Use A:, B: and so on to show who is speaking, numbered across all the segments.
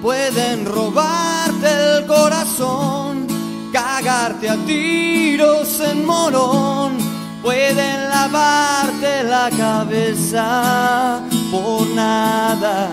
A: pueden robarte el corazón, cagarte a tiros en Morón, pueden lavarte la cabeza por nada.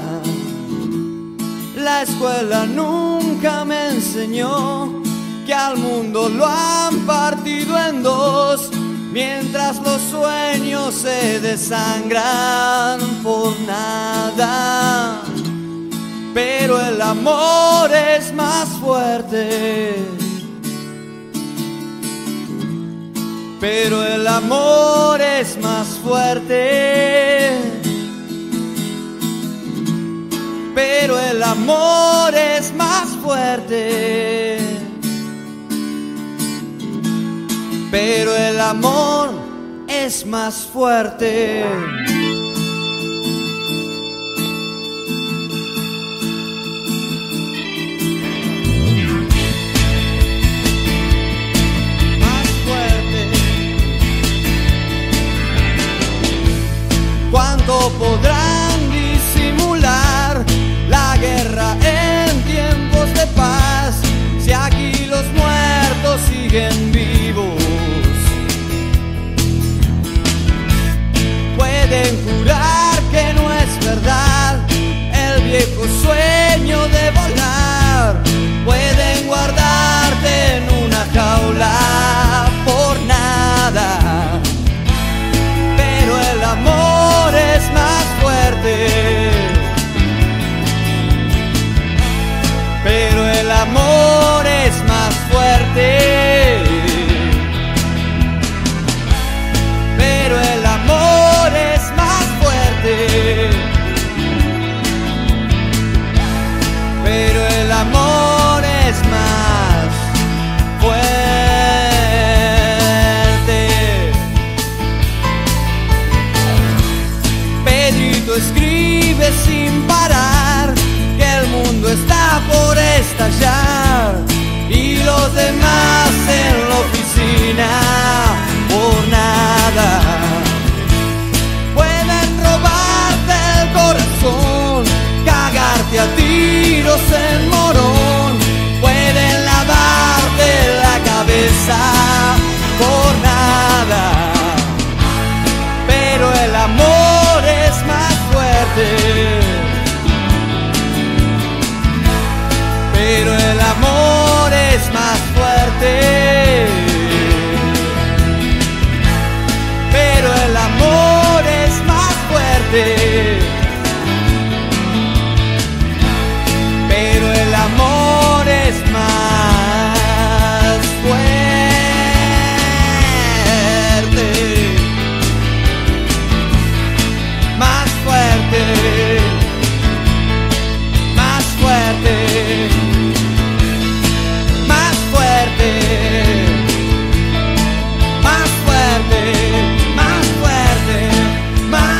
A: La escuela nunca me enseñó que al mundo lo han partido en dos, mientras los sueños se desangran por nada. Pero el amor es más fuerte. Pero el amor es más fuerte. Pero el amor es más fuerte. Pero el amor es más fuerte. Más fuerte. ¿Cuánto podrán disimular la guerra en tiempos de paz, si aquí los muertos siguen vivos? Pueden jurar que no es verdad el viejo sueño de volar, pueden guardarte en una jaula por nada, pero el amor es más fuerte. Pero el amor es más fuerte. Pero el amor es más fuerte. Pero el amor es más fuerte. Pedrito escribe sin parar que el mundo está por estallar y los demás en la oficina por nada. Pueden robarte el corazón, cagarte a tiros en Morón, pueden lavarte la cabeza por nada, pero el amor es más fuerte. Pero el amor es más fuerte. Pero el amor es más fuerte. Pero el amor es más fuerte. Más fuerte. Más fuerte. Más fuerte, más fuerte, más fuerte, más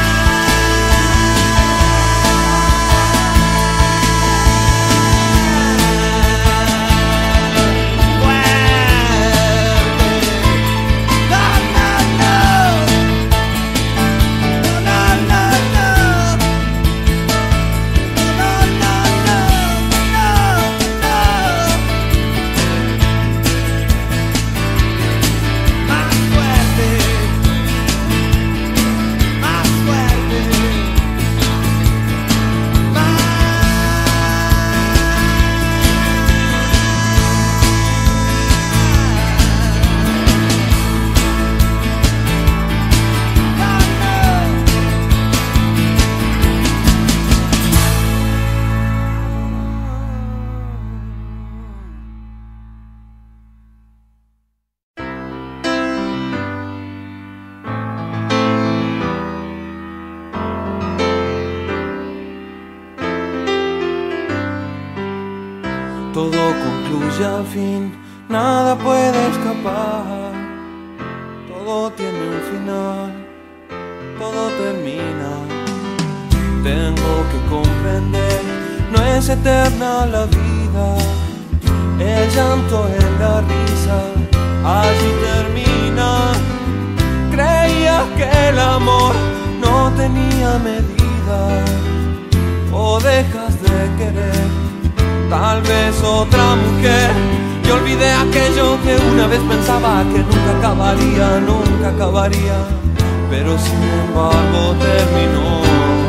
A: todo concluye al fin, nada puede escapar, todo tiene un final, todo termina. Tengo que comprender, no es eterna la vida, el llanto en la risa, allí termina. Creía que el amor no tenía medida, o dejas de querer. Tal vez otra mujer. Y olvidé aquello que una vez pensaba que nunca acabaría, nunca acabaría. Pero sin embargo terminó.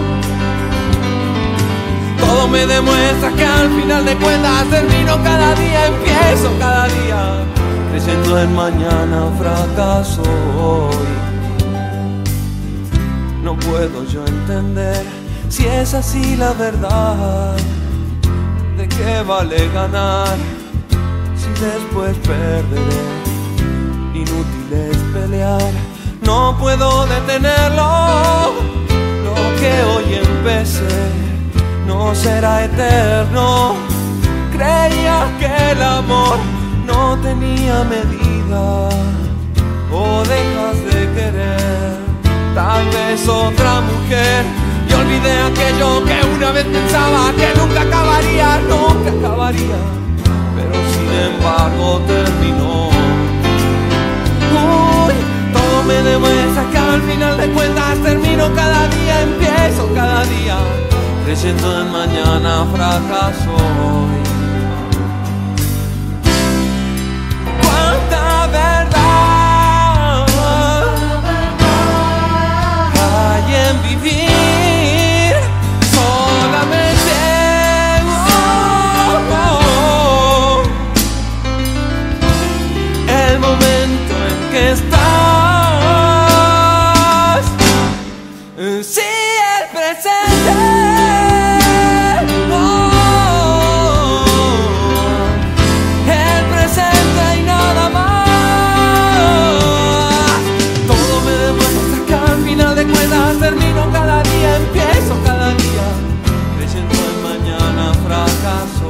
A: Todo me demuestra que al final de cuentas termino cada día, empiezo cada día. Creyendo en mañana, fracaso hoy. No puedo yo entender si es así la verdad. ¿De qué vale ganar si después perderé? Inútil es pelear, no puedo detenerlo. Lo que hoy empecé no será eterno. Creía que el amor no tenía medida. O dejas de querer, tal vez otra mujer. Y olvidé aquello que una vez pensaba que nunca acabaría, nunca acabaría. Pero sin embargo terminó. Uy, todo me demuestra que al final de cuentas termino cada día, empiezo cada día. Creyendo en mañana, fracaso hoy. Cuánta verdad hay en vivir solamente el momento en que estás. Sí, el presente. Termino cada día, empiezo cada día. Creyendo en mañana, fracaso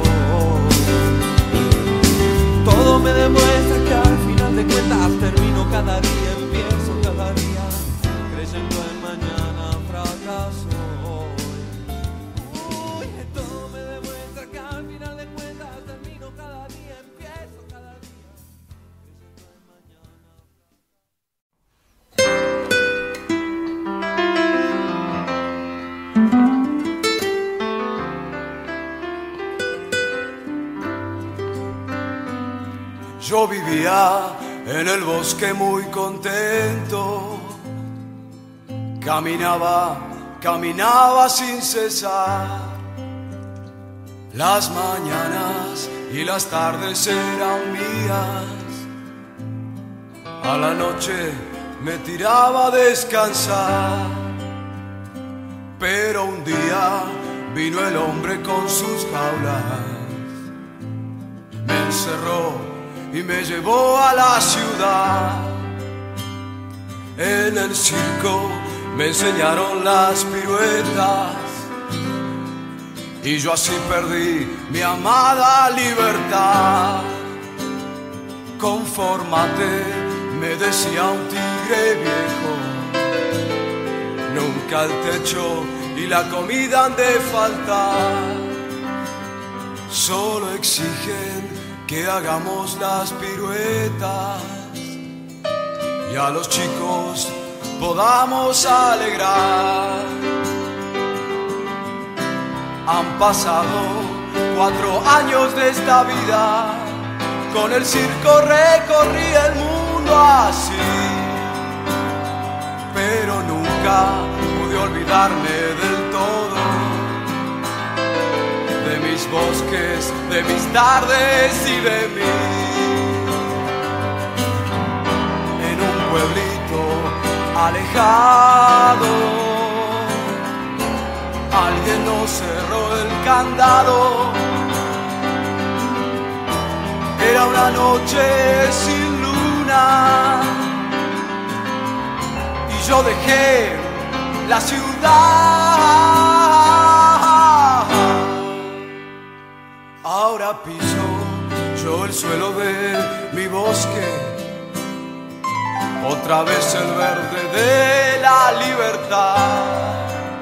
A: hoy. Todo me demuestra que al final de cuentas termino cada día, empiezo cada día. Creyendo en mañana, fracaso hoy. Uy, todo me demuestra que al final de cuentas termino cada día, empiezo cada día. Creyendo en mañana.
B: Yo vivía en el bosque muy contento. Caminaba, caminaba sin cesar. Las mañanas y las tardes eran mías. A la noche me tiraba a descansar. Pero un día vino el hombre con sus jaulas. Me encerró y me llevó a la ciudad. En el circo me enseñaron las piruetas y yo así perdí mi amada libertad. Confórmate, me decía un tigre viejo, nunca el techo y la comida han de faltar. Solo exigen que hagamos las piruetas y a los chicos podamos alegrar. Han pasado 4 años de esta vida, con el circo recorrí el mundo así, pero nunca pude olvidarme del todo de mis bosques, de mis tardes y de mí. En un pueblito alejado, alguien nos cerró el candado. Era una noche sin luna y yo dejé la ciudad. Ahora piso yo el suelo de mi bosque, otra vez el verde de la libertad.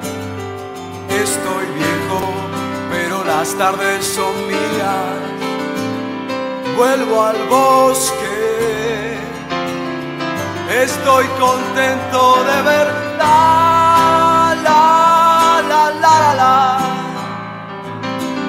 B: Estoy viejo, pero las tardes son mías. Vuelvo al bosque, estoy contento de ver la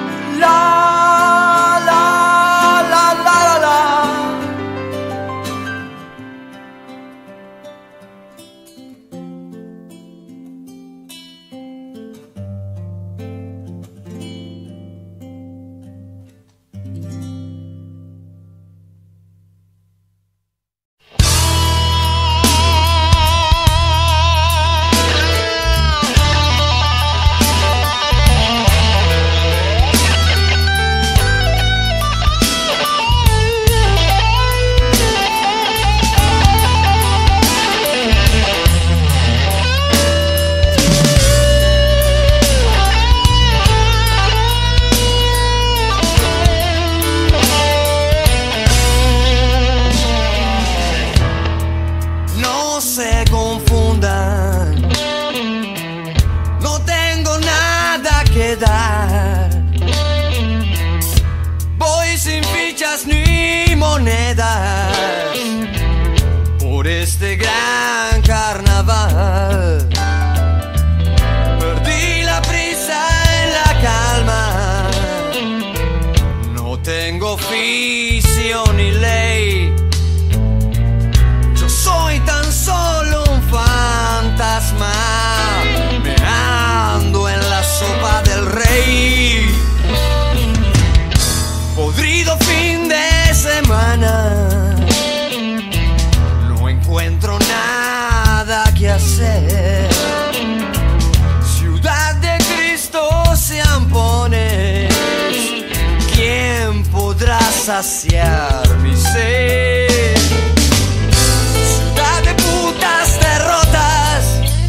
A: saciar mi sed. Ciudad de putas derrotas,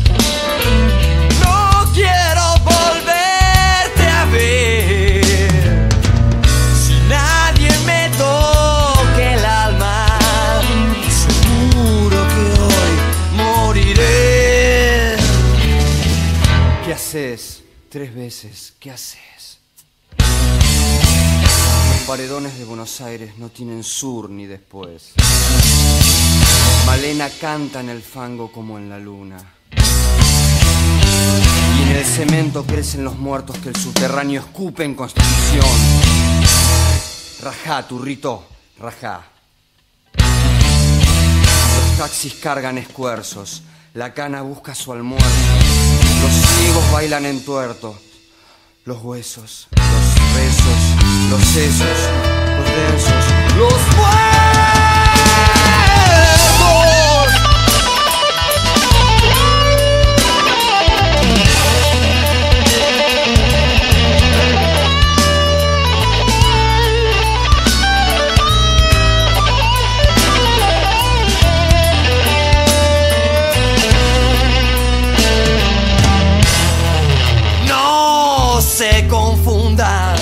A: no quiero volverte a ver. Si nadie me toque el alma, seguro que hoy moriré. ¿Qué haces? 3 veces, ¿qué haces? Los paredones de Buenos Aires no tienen sur ni después. Malena canta en el fango como en la luna. Y en el cemento crecen los muertos que el subterráneo escupe en Constitución. Rajá, turrito, rajá. Los taxis cargan esfuerzos, la cana busca su almuerzo. Los ciegos bailan en tuerto, los huesos, los besos, los sesos, los densos, los muertos. Se confunda,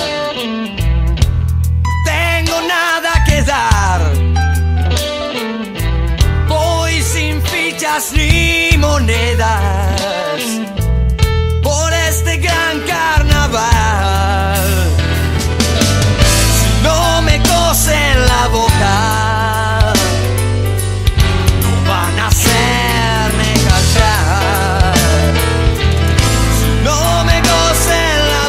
A: tengo nada que dar. Voy sin fichas ni monedas por este gran carnaval. Si no me cosen la boca, no van a hacerme callar. Si no me cosen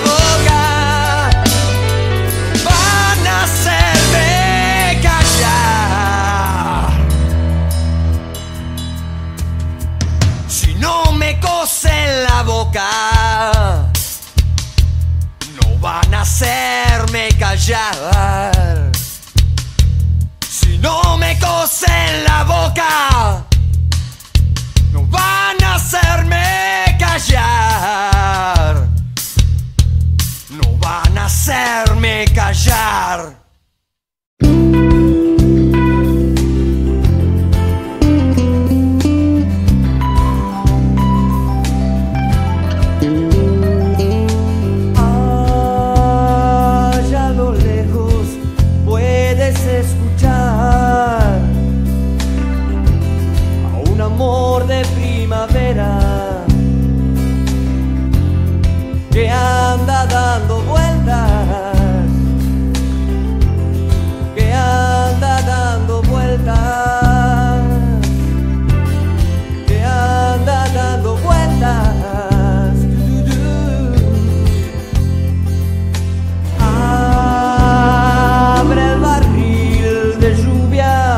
A: en la boca, no van a hacerme callar. Si no me cosen la boca, no van a hacerme callar. No van a hacerme callar. Que anda dando vueltas, que anda dando vueltas, que anda dando vueltas. Abre el barril de lluvia,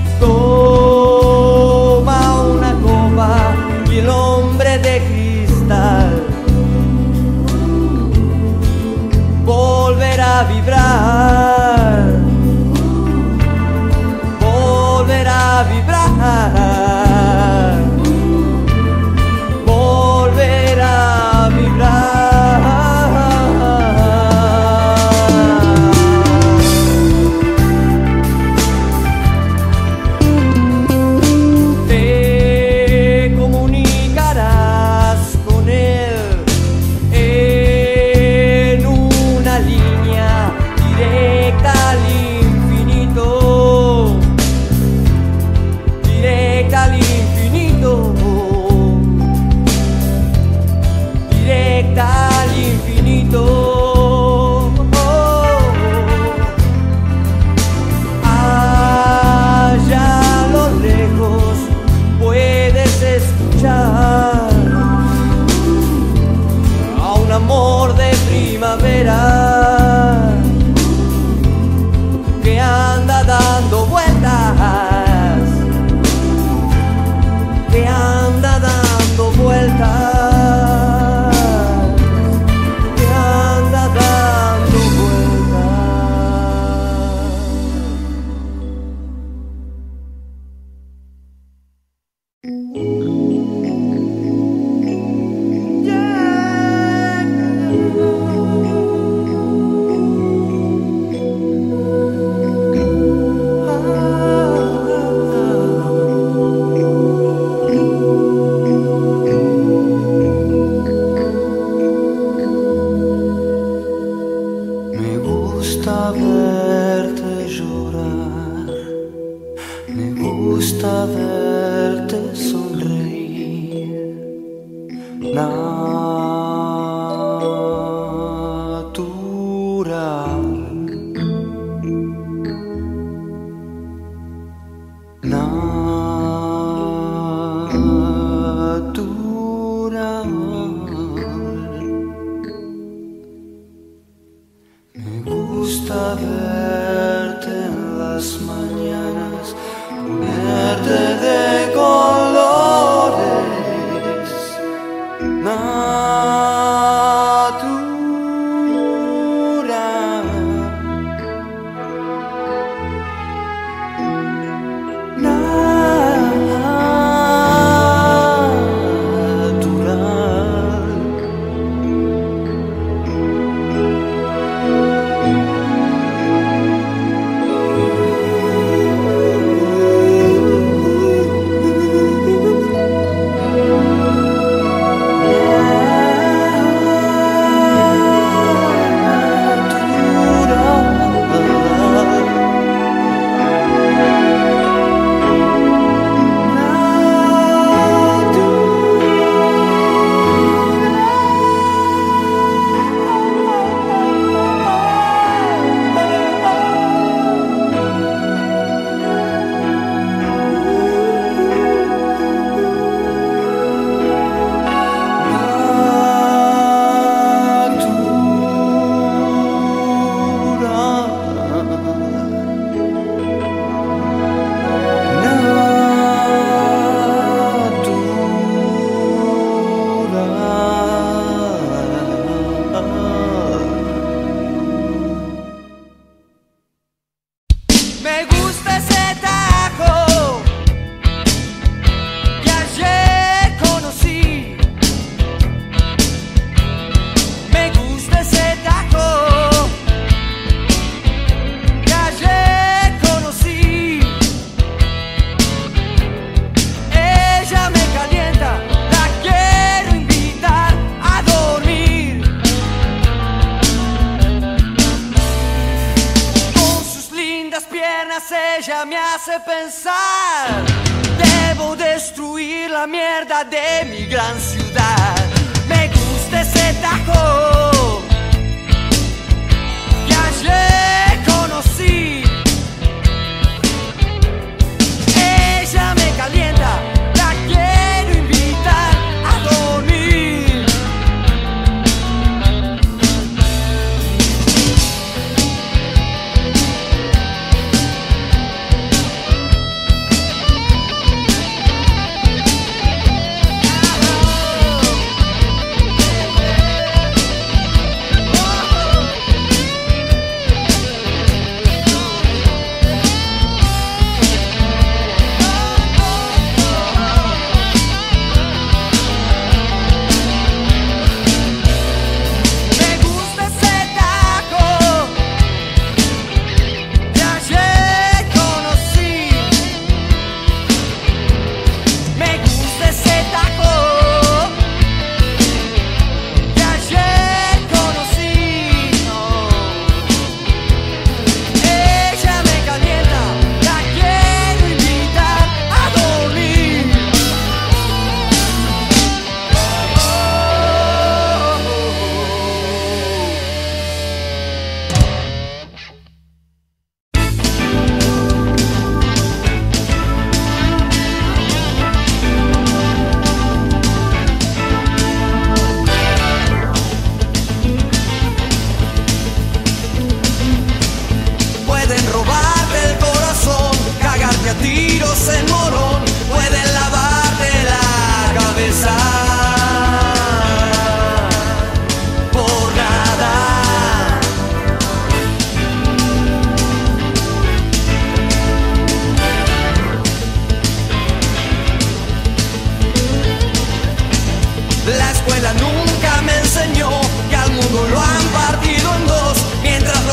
A: toma una copa y el hombre de cristal volverá a vibrar, volverá a vibrar, volverá a vibrar. Te comunicarás con él en una línea directa. gusta verte llorar, me gusta verte sonreír. Natural, natural. Me gusta verte en las mañanas, ponerte de colores. Natural, natural. Me gusta ese tajo que ayer conocí. Me gusta ese tajo que ayer conocí. Ella me calienta, la quiero invitar a dormir. Con sus lindas piernas ella me hace pensar, debo destruir la mierda de mi gran ciudad. Me gusta ese tajo que ayer conocí. Ella me calienta, la quiero invitar a dormir.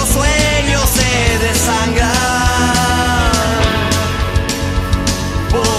A: Por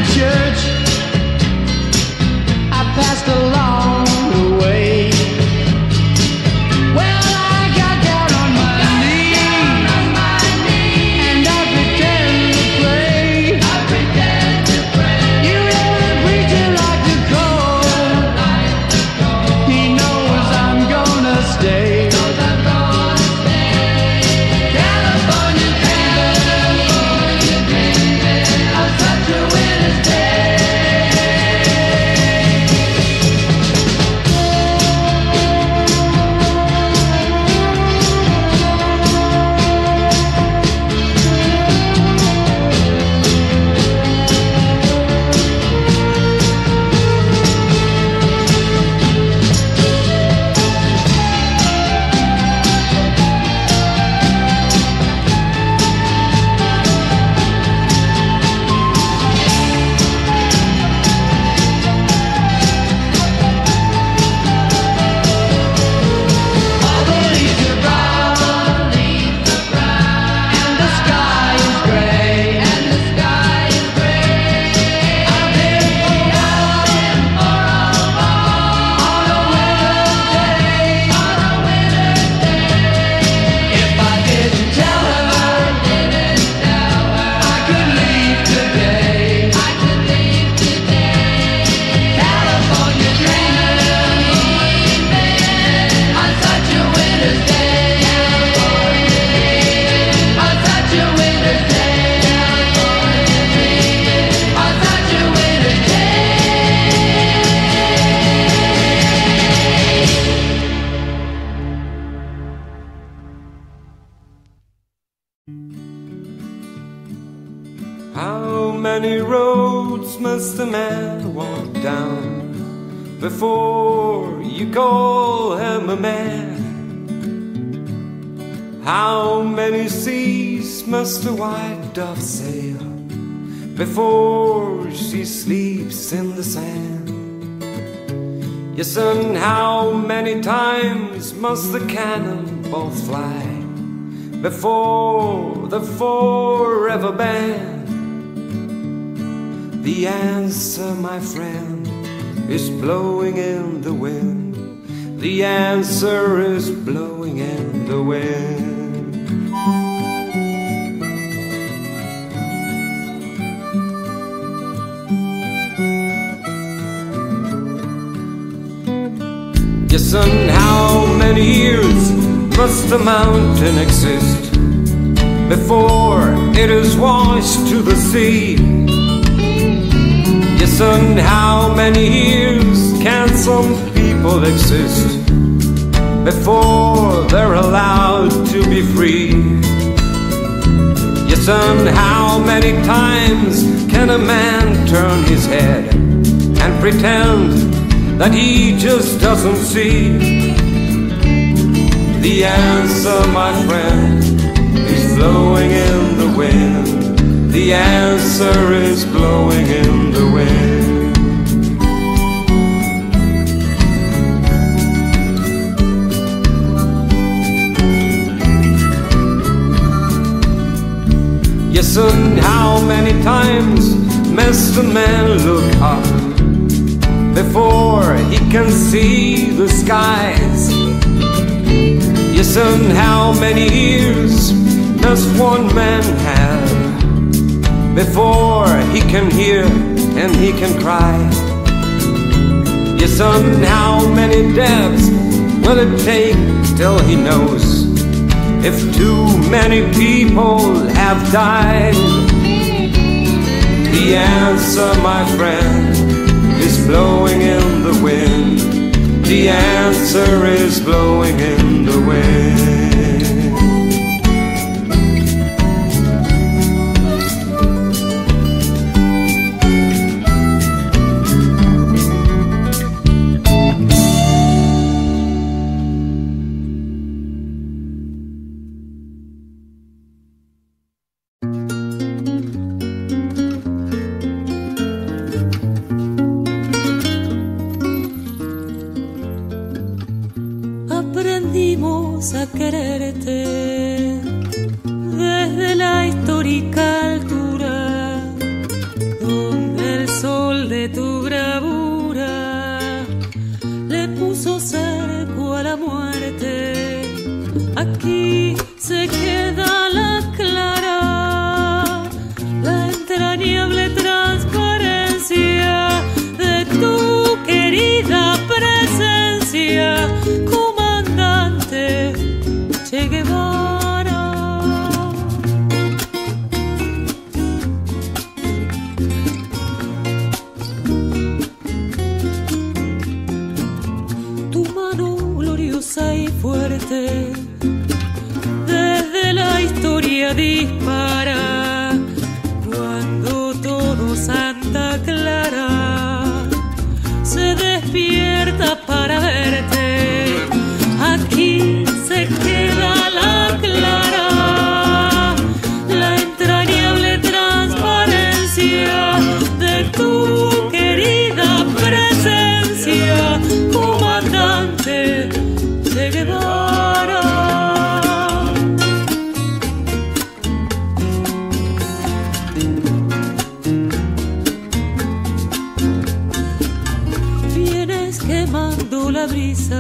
A: church I passed along the way. Well, I got down on my knees and I pretend to pray. You know the preacher like to call. He knows I'm gonna stay. California dreaming of such a winter's day.
C: How many roads must a man walk down before you call him a man? How many seas must a white dove sail before she sleeps in the sand? Yes, and how many times must the cannonballs fly before the forever band? The answer, my friend, is blowing in the wind. The answer is blowing in the wind. Yes, and how many years must a mountain exist before it is washed to the sea? Yes, and how many years can some people exist before they're allowed to be free? Yes, and how many times can a man turn his head and pretend that he just doesn't see? The answer, my friend, is blowing in the wind. The answer is blowing in the wind. Yes, and how many times must a man look up before he can see the skies? Yes, and how many years does one man have before he can hear and he can cry? Yes, and how many deaths will it take till he knows if too many people have died? The answer, my friend, is blowing in the wind. The answer is blowing in the wind.
D: Aprendimos a quererte desde la histórica altura donde el de tu bravura le puso cerco a la muerte. Aquí se queda la clara, la entrañable transparencia de tu querida presencia, comandante Che Guevara. Tu mano gloriosa y fuerte desde la historia dispara, cuando todo Santa Clara se despierta para verte. Aquí se queda la clara, la entrañable transparencia de tu querida presencia, comandante Che Guevara. Vienes quemando la brisa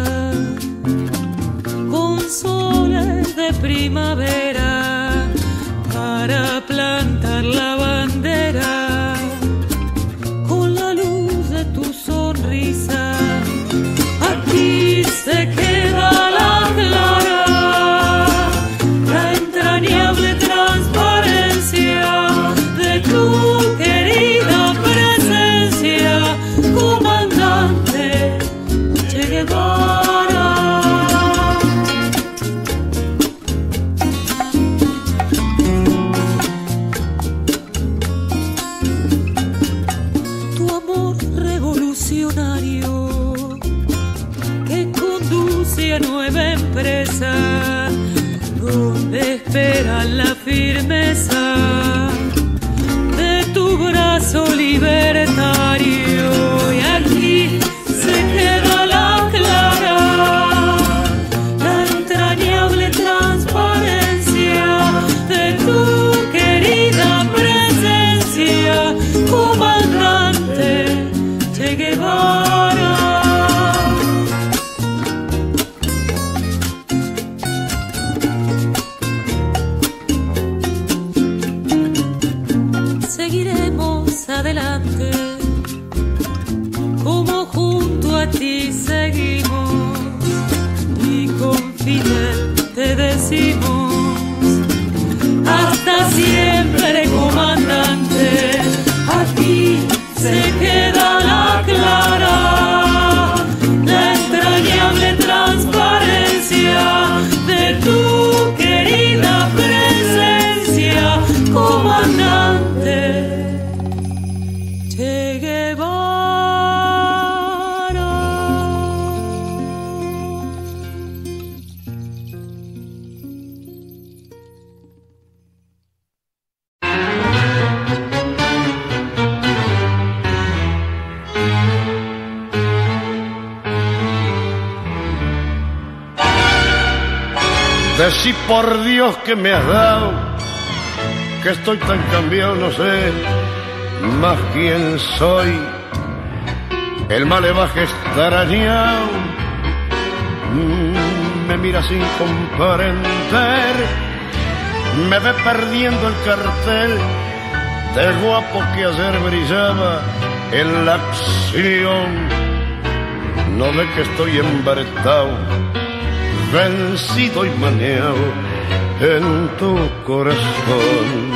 D: con soles de primavera para plantar la bandera con la luz de tu sonrisa. Aquí se queda la clara, la entrañable transparencia de tu querida presencia, comandante Che Guevara. Tu amor revolucionario que conduce a nueva empresa, donde espera la firmeza de tu brazo libertario. Y aquí se queda la clara, la entrañable transparencia de tu querida presencia, comandante Che Guevara. Seguiremos adelante, como junto a ti seguimos, y con Fidel te decimos: hasta siempre, comandante. Aquí se queda la clara, la entrañable transparencia de tu querida presencia, comandante Che Guevara.
E: Decí por Dios que me has dado, que estoy tan cambiado, no sé más quién soy. El malevaje extrañado me mira sin comprender, me ve perdiendo el cartel de guapo que ayer brillaba en la acción. No ve que estoy embaretado, vencido y maneado en tu corazón.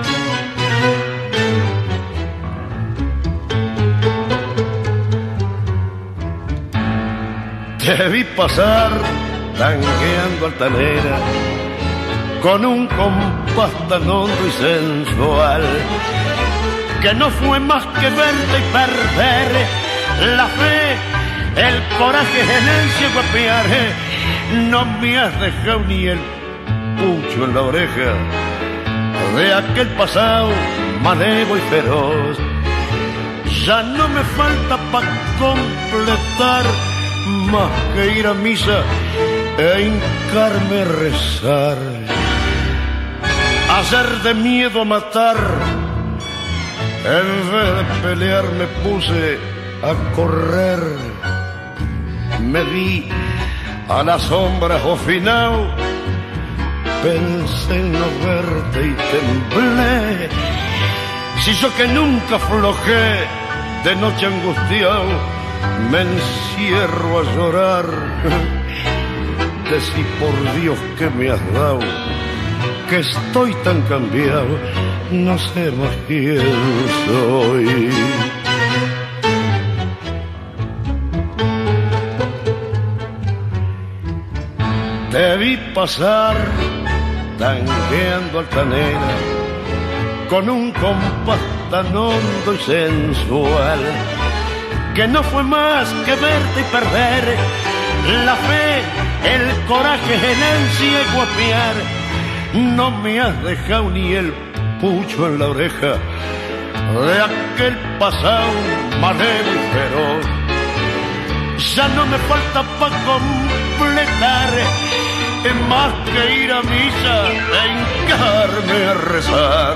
E: Te vi pasar tangueando altanera con un compás tan hondo y sensual, que no fue más que verte y perder la fe, el coraje en el ciego apear. No me has dejado ni el pucho en la oreja de aquel pasado manevo y feroz. Ya no me falta para completar más que ir a misa e hincarme a rezar. Hacer de miedo a matar En vez de pelear me puse a correr. Me vi a la sombra ofinao. Pensé en no verte y temblé. Si yo que nunca aflojé, de noche angustiado me encierro a llorar. Decí por Dios que me has dado, que estoy tan cambiado, no sé más quién soy. Te vi pasar tangueando altanera, con un compás tan hondo y sensual, que no fue más que verte y perder la fe, el coraje, el ansia y guapear. No me has dejado ni el pucho en la oreja de aquel pasado malévolo y feroz. Ya no me falta pa' completar, es más que ir a misa e hincarme a rezar.